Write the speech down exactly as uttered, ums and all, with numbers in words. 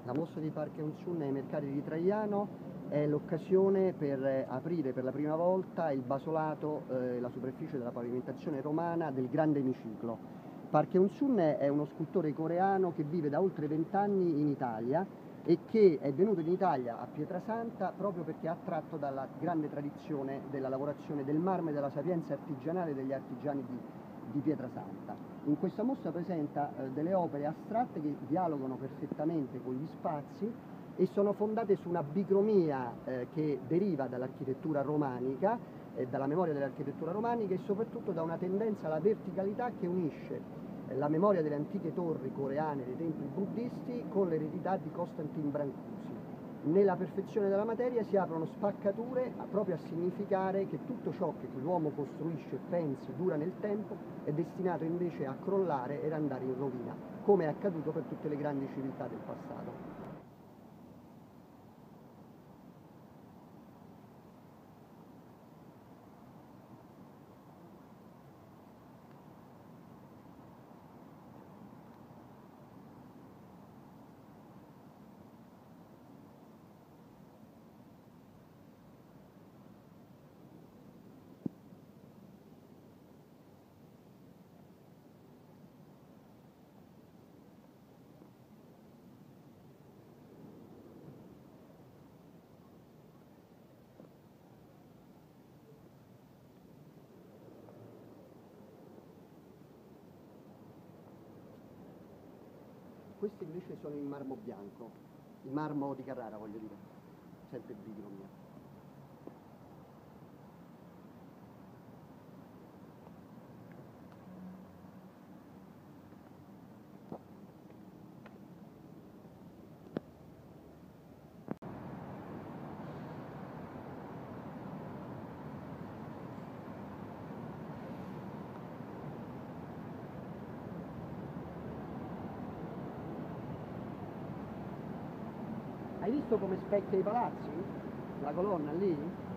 La mostra di Park Eun-Sun ai mercati di Traiano è l'occasione per aprire per la prima volta il basolato, eh, la superficie della pavimentazione romana del grande emiciclo. Park Eun-Sun è uno scultore coreano che vive da oltre vent'anni in Italia e che è venuto in Italia a Pietrasanta proprio perché è attratto dalla grande tradizione della lavorazione del marmo e della sapienza artigianale degli artigiani di, di Pietrasanta. In questa mostra presenta eh, delle opere astratte che dialogano perfettamente con gli spazi e sono fondate su una bicromia eh, che deriva dall'architettura romanica, eh, dalla memoria dell'architettura romanica e soprattutto da una tendenza alla verticalità che unisce la memoria delle antiche torri coreane dei templi buddisti con l'eredità di Costantin Brancusi. Nella perfezione della materia si aprono spaccature proprio a significare che tutto ciò che l'uomo costruisce e pensi dura nel tempo è destinato invece a crollare ed andare in rovina, come è accaduto per tutte le grandi civiltà del passato. Questi invece sono in marmo bianco, il marmo di Carrara voglio dire, sempre bicromia. Hai visto come specchia i palazzi? La colonna lì?